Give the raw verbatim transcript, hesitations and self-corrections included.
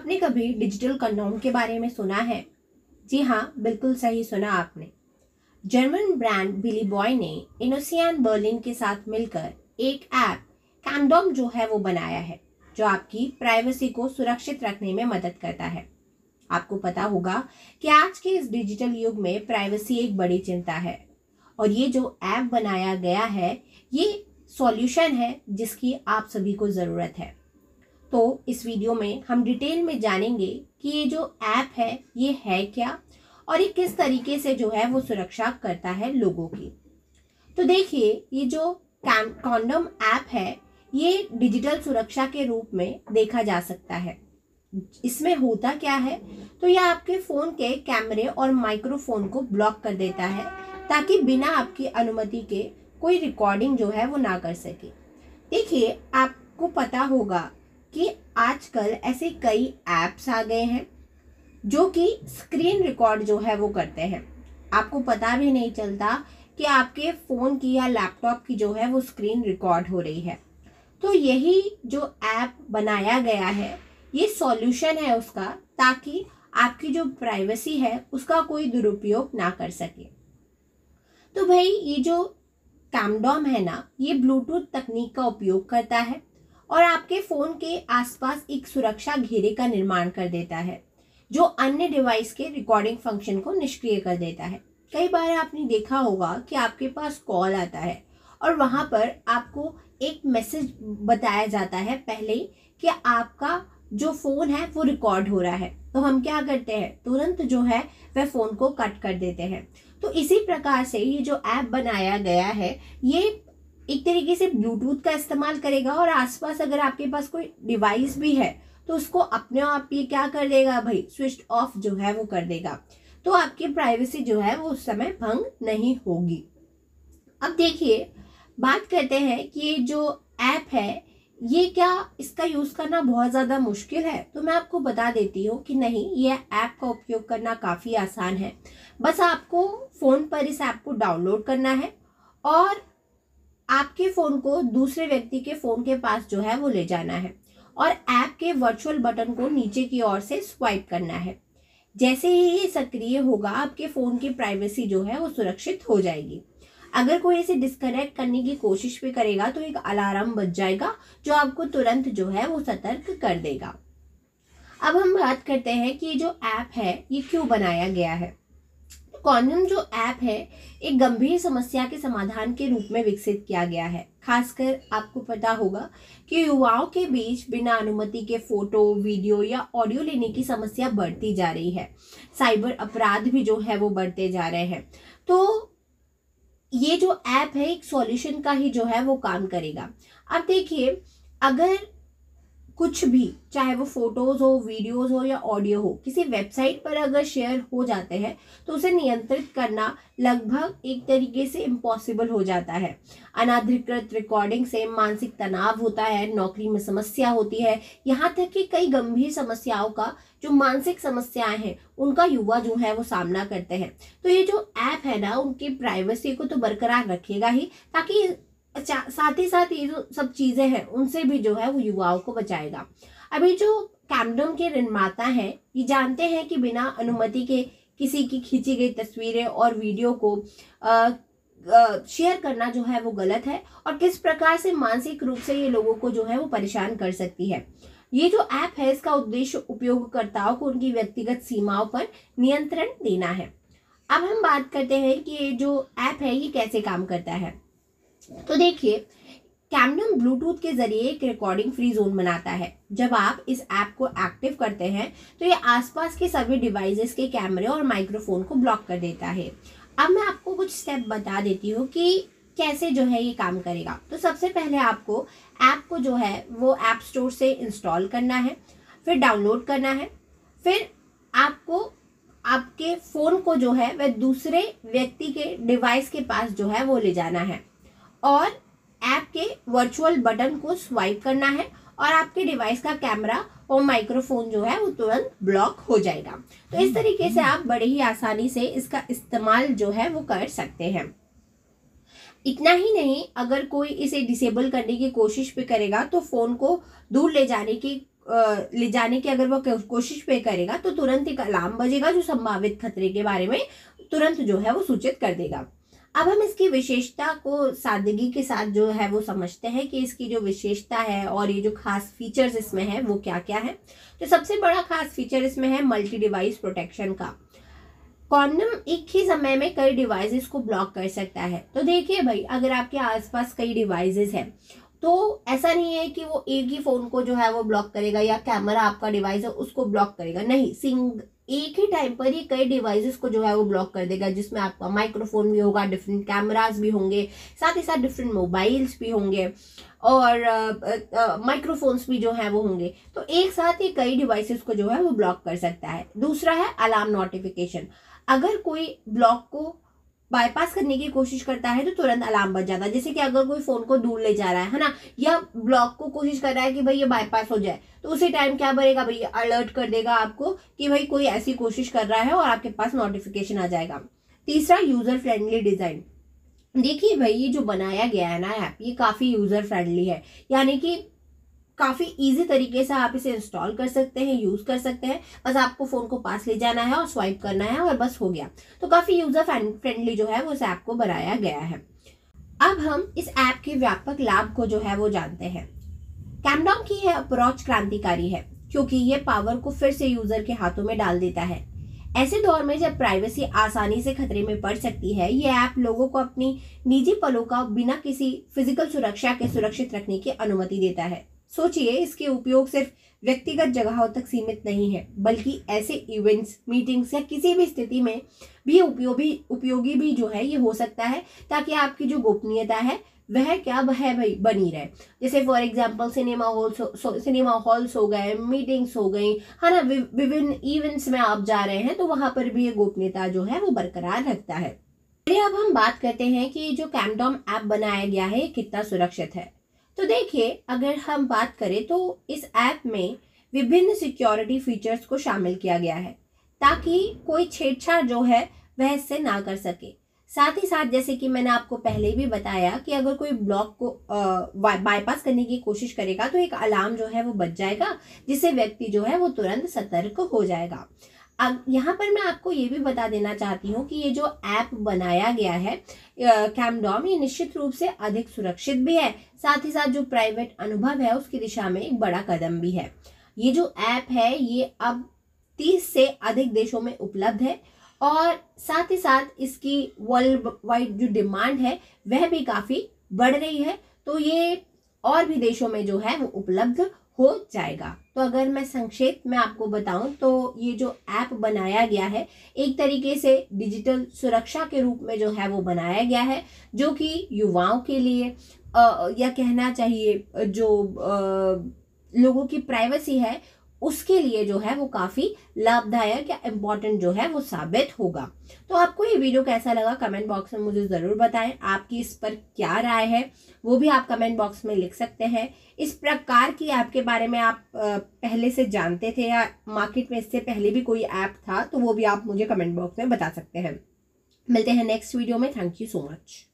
आपने कभी digital condom के बारे में सुना है? जी हाँ, बिल्कुल सही सुना आपने। जर्मन ब्रांड बिली बॉय ने इनोसियन बर्लिन के साथ मिलकर एक ऐप कंडोम जो है वो बनाया है, जो आपकी प्राइवेसी को सुरक्षित रखने में मदद करता है। आपको पता होगा कि आज के इस डिजिटल युग में प्राइवेसी एक बड़ी चिंता है, और ये जो ऐप बनाया गया है ये सॉल्यूशन है जिसकी आप सभी को ज़रूरत है। तो इस वीडियो में हम डिटेल में जानेंगे कि ये जो ऐप है ये है क्या और ये किस तरीके से जो है वो सुरक्षा करता है लोगों की। तो देखिए, ये जो कंडोम ऐप है ये डिजिटल सुरक्षा के रूप में देखा जा सकता है। इसमें होता क्या है, तो यह आपके फ़ोन के कैमरे और माइक्रोफोन को ब्लॉक कर देता है ताकि बिना आपकी अनुमति के कोई रिकॉर्डिंग जो है वो ना कर सके। देखिए, आपको पता होगा कि आजकल ऐसे कई ऐप्स आ गए हैं जो कि स्क्रीन रिकॉर्ड जो है वो करते हैं। आपको पता भी नहीं चलता कि आपके फ़ोन की या लैपटॉप की जो है वो स्क्रीन रिकॉर्ड हो रही है। तो यही जो ऐप बनाया गया है ये सॉल्यूशन है उसका, ताकि आपकी जो प्राइवेसी है उसका कोई दुरुपयोग ना कर सके। तो भाई, ये जो कंडोम है ना, ये ब्लूटूथ तकनीक का उपयोग करता है और आपके फ़ोन के आसपास एक सुरक्षा घेरे का निर्माण कर देता है जो अन्य डिवाइस के रिकॉर्डिंग फंक्शन को निष्क्रिय कर देता है। कई बार आपने देखा होगा कि आपके पास कॉल आता है और वहाँ पर आपको एक मैसेज बताया जाता है पहले कि आपका जो फ़ोन है वो रिकॉर्ड हो रहा है, तो हम क्या करते हैं, तुरंत जो है वह फ़ोन को कट कर देते हैं। तो इसी प्रकार से ये जो ऐप बनाया गया है ये एक तरीके से ब्लूटूथ का इस्तेमाल करेगा और आसपास अगर आपके पास कोई डिवाइस भी है तो उसको अपने आप ये क्या कर देगा भाई, स्विच ऑफ जो है वो कर देगा। तो आपकी प्राइवेसी जो है वो उस समय भंग नहीं होगी। अब देखिए, बात करते हैं कि ये जो ऐप है ये क्या इसका यूज़ करना बहुत ज़्यादा मुश्किल है? तो मैं आपको बता देती हूँ कि नहीं, ये ऐप का उपयोग करना काफ़ी आसान है। बस आपको फ़ोन पर इस ऐप को डाउनलोड करना है और आपके फ़ोन को दूसरे व्यक्ति के फ़ोन के पास जो है वो ले जाना है और ऐप के वर्चुअल बटन को नीचे की ओर से स्वाइप करना है। जैसे ही ये सक्रिय होगा आपके फ़ोन की प्राइवेसी जो है वो सुरक्षित हो जाएगी। अगर कोई इसे डिस्कनेक्ट करने की कोशिश भी करेगा तो एक अलार्म बज जाएगा जो आपको तुरंत जो है वो सतर्क कर देगा। अब हम बात करते हैं कि ये जो ऐप है ये क्यों बनाया गया है। कंडोम जो ऐप है एक गंभीर समस्या के समाधान के रूप में विकसित किया गया है। खासकर आपको पता होगा कि युवाओं के बीच बिना अनुमति के फोटो, वीडियो या ऑडियो लेने की समस्या बढ़ती जा रही है। साइबर अपराध भी जो है वो बढ़ते जा रहे हैं। तो ये जो ऐप है एक सॉल्यूशन का ही जो है वो काम करेगा। अब देखिए, अगर कुछ भी, चाहे वो फोटोज़ हो, वीडियोज़ हो या ऑडियो हो, किसी वेबसाइट पर अगर शेयर हो जाते हैं तो उसे नियंत्रित करना लगभग एक तरीके से इम्पॉसिबल हो जाता है। अनाधिकृत रिकॉर्डिंग से मानसिक तनाव होता है, नौकरी में समस्या होती है, यहाँ तक कि कई गंभीर समस्याओं का, जो मानसिक समस्याएं हैं उनका युवा जो है वो सामना करते हैं। तो ये जो ऐप है ना, उनकी प्राइवेसी को तो बरकरार रखेगा ही, ताकि साथ ही साथ ये जो सब चीज़ें हैं उनसे भी जो है वो युवाओं को बचाएगा। अभी जो कंडोम के निर्माता हैं ये जानते हैं कि बिना अनुमति के किसी की खींची गई तस्वीरें और वीडियो को शेयर करना जो है वो गलत है और किस प्रकार से मानसिक रूप से ये लोगों को जो है वो परेशान कर सकती है। ये जो ऐप है इसका उद्देश्य उपयोगकर्ताओं को उनकी व्यक्तिगत सीमाओं पर नियंत्रण देना है। अब हम बात करते हैं कि ये जो ऐप है ये कैसे काम करता है। तो देखिए, कंडोम ब्लूटूथ के जरिए एक रिकॉर्डिंग फ्री जोन बनाता है। जब आप इस ऐप को एक्टिव करते हैं तो ये आसपास के सभी डिवाइसेस के कैमरे और माइक्रोफोन को ब्लॉक कर देता है। अब मैं आपको कुछ स्टेप बता देती हूँ कि कैसे जो है ये काम करेगा। तो सबसे पहले आपको ऐप को जो है वो ऐप स्टोर से इंस्टॉल करना है, फिर डाउनलोड करना है, फिर आपको आपके फ़ोन को जो है वह दूसरे व्यक्ति के डिवाइस के पास जो है वो ले जाना है और ऐप के वर्चुअल बटन को स्वाइप करना है और आपके डिवाइस का कैमरा और माइक्रोफोन जो है वो तुरंत ब्लॉक हो जाएगा। तो इस तरीके से आप बड़े ही आसानी से इसका इस्तेमाल जो है वो कर सकते हैं। इतना ही नहीं, अगर कोई इसे डिसेबल करने की कोशिश भी करेगा तो फ़ोन को दूर ले जाने की ले जाने की अगर वो कोशिश पे करेगा तो तुरंत एक अलार्म बजेगा जो संभावित खतरे के बारे में तुरंत जो है वो सूचित कर देगा। अब हम इसकी विशेषता को सादगी के साथ जो है वो समझते हैं कि इसकी जो विशेषता है और ये जो खास फीचर्स इसमें है वो क्या क्या है। तो सबसे बड़ा खास फीचर इसमें है मल्टी डिवाइस प्रोटेक्शन का। कॉन्डम एक ही समय में कई डिवाइसेस को ब्लॉक कर सकता है। तो देखिए भाई, अगर आपके आसपास कई डिवाइसेस हैं तो ऐसा नहीं है कि वो एक ही फोन को जो है वो ब्लॉक करेगा या कैमरा आपका डिवाइस है उसको ब्लॉक करेगा, नहीं, सिंग एक ही टाइम पर ही कई डिवाइसेस को जो है वो ब्लॉक कर देगा, जिसमें आपका माइक्रोफोन भी होगा, डिफरेंट कैमरास भी होंगे, साथ ही साथ डिफरेंट मोबाइल्स भी होंगे और माइक्रोफोन्स भी जो है वो होंगे। तो एक साथ ही कई डिवाइसेस को जो है वो ब्लॉक कर सकता है। दूसरा है अलार्म नोटिफिकेशन। अगर कोई ब्लॉक को बाईपास करने की कोशिश करता है तो तुरंत अलार्म बज जाता है। जैसे कि अगर कोई फोन को दूर ले जा रहा है है ना, या ब्लॉक को कोशिश कर रहा है कि भाई ये बाईपास हो जाए, तो उसी टाइम क्या बनेगा भाई, अलर्ट कर देगा आपको कि भाई कोई ऐसी कोशिश कर रहा है और आपके पास नोटिफिकेशन आ जाएगा। तीसरा, यूजर फ्रेंडली डिजाइन। देखिए भाई, ये जो बनाया गया है ना ऐप, ये काफी यूजर फ्रेंडली है, यानी कि काफ़ी इजी तरीके से आप इसे इंस्टॉल कर सकते हैं, यूज़ कर सकते हैं। बस आपको फ़ोन को पास ले जाना है और स्वाइप करना है और बस हो गया। तो काफ़ी यूज़र फ्रेंडली जो है वो इस ऐप को बनाया गया है। अब हम इस ऐप के व्यापक लाभ को जो है वो जानते हैं। कैमडॉम की यह अप्रोच क्रांतिकारी है क्योंकि ये पावर को फिर से यूज़र के हाथों में डाल देता है। ऐसे दौर में जब प्राइवेसी आसानी से खतरे में पड़ सकती है, ये ऐप लोगों को अपनी निजी पलों का बिना किसी फिजिकल सुरक्षा के सुरक्षित रखने की अनुमति देता है। सोचिए, इसके उपयोग सिर्फ व्यक्तिगत जगहों तक सीमित नहीं है, बल्कि ऐसे इवेंट्स, मीटिंग्स या किसी भी स्थिति में भी उपयोगी उपयोगी भी जो है ये हो सकता है, ताकि आपकी जो गोपनीयता है वह क्या है भाई बनी रहे। जैसे for example cinema halls cinema halls हो गए, मीटिंग्स हो गई, है ना, विभिन्न इवेंट्स में आप जा रहे हैं तो वहां पर भी ये गोपनीयता जो है वो बरकरार रखता है। अब हम बात करते हैं कि जो कैमडॉम ऐप बनाया गया है कितना सुरक्षित है। तो देखिए, अगर हम बात करें तो इस ऐप में विभिन्न सिक्योरिटी फीचर्स को शामिल किया गया है ताकि कोई छेड़छाड़ जो है वह इससे ना कर सके। साथ ही साथ जैसे कि मैंने आपको पहले भी बताया कि अगर कोई ब्लॉक को बाईपास करने की कोशिश करेगा तो एक अलार्म जो है वो बज जाएगा, जिससे व्यक्ति जो है वो तुरंत सतर्क हो जाएगा। अब यहाँ पर मैं आपको ये भी बता देना चाहती हूँ कि ये जो ऐप बनाया गया है कैमडॉम, ये निश्चित रूप से अधिक सुरक्षित भी है, साथ ही साथ जो प्राइवेट अनुभव है उसकी दिशा में एक बड़ा कदम भी है। ये जो ऐप है ये अब तीस से अधिक देशों में उपलब्ध है और साथ ही साथ इसकी वर्ल्ड वाइड जो डिमांड है वह भी काफ़ी बढ़ रही है, तो ये और भी देशों में जो है वो उपलब्ध हो जाएगा। तो अगर मैं संक्षेप में आपको बताऊं तो ये जो ऐप बनाया गया है एक तरीके से डिजिटल सुरक्षा के रूप में जो है वो बनाया गया है, जो कि युवाओं के लिए आ, या कहना चाहिए जो आ, लोगों की प्राइवेसी है उसके लिए जो है वो काफ़ी लाभदायक या इम्पॉर्टेंट जो है वो साबित होगा। तो आपको ये वीडियो कैसा लगा कमेंट बॉक्स में मुझे ज़रूर बताएं। आपकी इस पर क्या राय है वो भी आप कमेंट बॉक्स में लिख सकते हैं। इस प्रकार की ऐप के बारे में आप पहले से जानते थे या मार्केट में इससे पहले भी कोई ऐप था तो वो भी आप मुझे कमेंट बॉक्स में बता सकते हैं। मिलते हैं नेक्स्ट वीडियो में। Thank you so much.